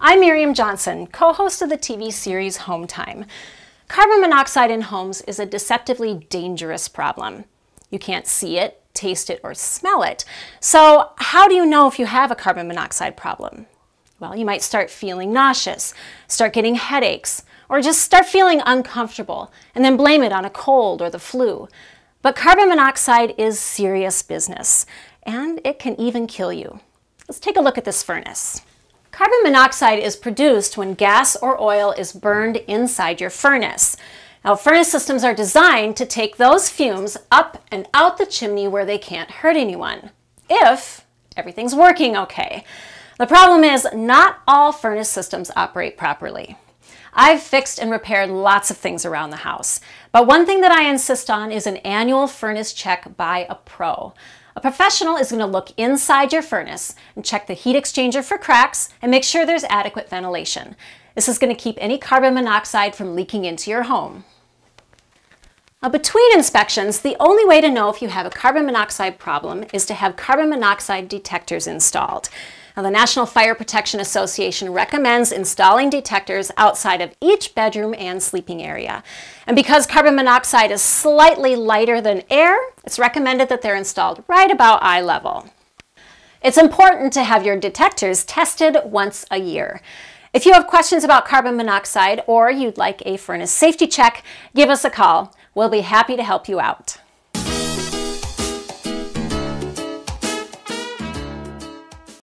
I'm Miriam Johnson, co-host of the TV series Home Time. Carbon monoxide in homes is a deceptively dangerous problem. You can't see it, taste it, or smell it. So how do you know if you have a carbon monoxide problem? Well, you might start feeling nauseous, start getting headaches, or just start feeling uncomfortable, and then blame it on a cold or the flu. But carbon monoxide is serious business, and it can even kill you. Let's take a look at this furnace. Carbon monoxide is produced when gas or oil is burned inside your furnace. Now, furnace systems are designed to take those fumes up and out the chimney where they can't hurt anyone, if everything's working okay. The problem is not all furnace systems operate properly. I've fixed and repaired lots of things around the house, but one thing that I insist on is an annual furnace check by a pro. A professional is going to look inside your furnace and check the heat exchanger for cracks and make sure there's adequate ventilation. This is going to keep any carbon monoxide from leaking into your home. Now, between inspections, the only way to know if you have a carbon monoxide problem is to have carbon monoxide detectors installed. Now, the National Fire Protection Association recommends installing detectors outside of each bedroom and sleeping area. And because carbon monoxide is slightly lighter than air, it's recommended that they're installed right about eye level. It's important to have your detectors tested once a year. If you have questions about carbon monoxide or you'd like a furnace safety check, give us a call. We'll be happy to help you out.